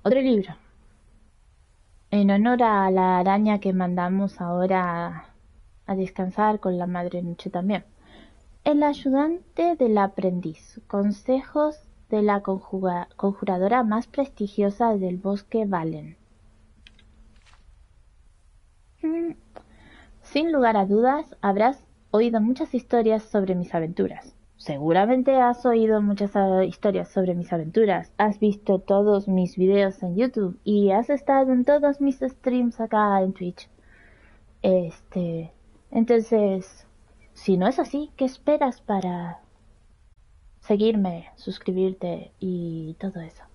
Otro libro. En honor a la araña que mandamos ahora a descansar con la madre noche también. El ayudante del aprendiz. Consejos de la conjuradora más prestigiosa del bosque Valen. Mm, Sin lugar a dudas, habrás oído muchas historias sobre mis aventuras. Seguramente has oído muchas historias sobre mis aventuras. Has visto todos mis videos en YouTube y has estado en todos mis streams acá en Twitch. Este, entonces, si no es así, ¿qué esperas para seguirme, suscribirte y todo eso?